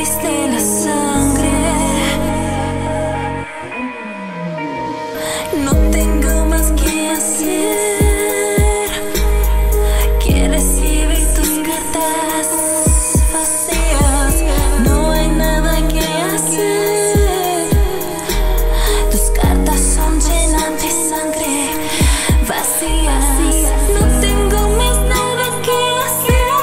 escribiste la sangre. No tengo más que hacer que recibir tus cartas vacías. No hay nada que hacer. Tus cartas son llenas de sangre vacías. No tengo más nada que hacer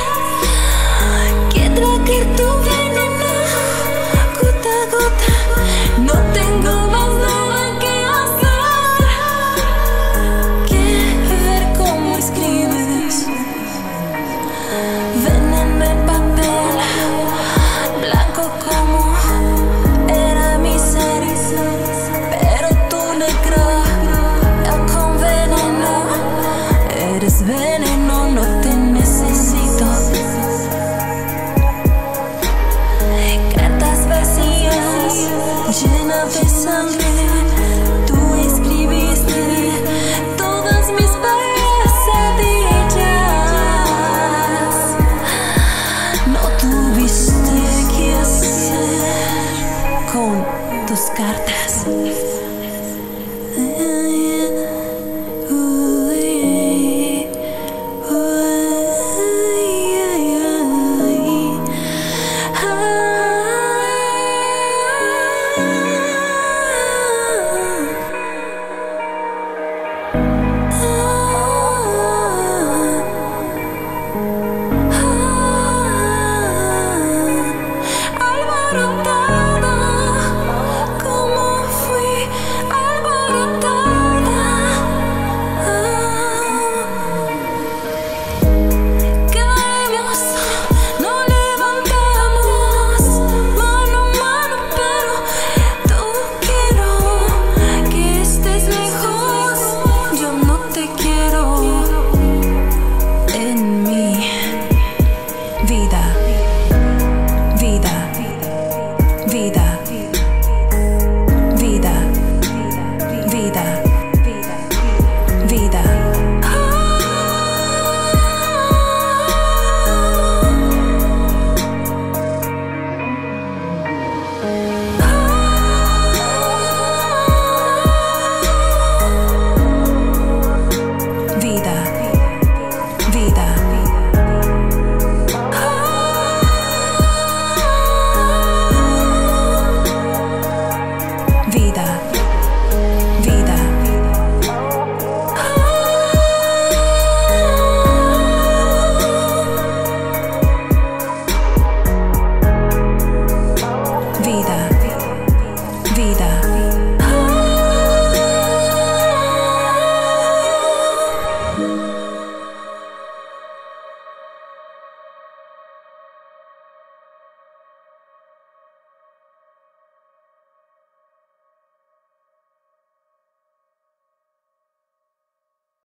que tragar tu veneno gota a gota. No tengo más nada que hacer que ver cómo escribes veneno en papel blanco como era mi ser. Pero tú, negro, con veneno, eres veneno, no te necesito. Cartas vacías, llenas de sangre, tú escribiste todas mis pesadillas. No tuviste que hacer con tus cartas.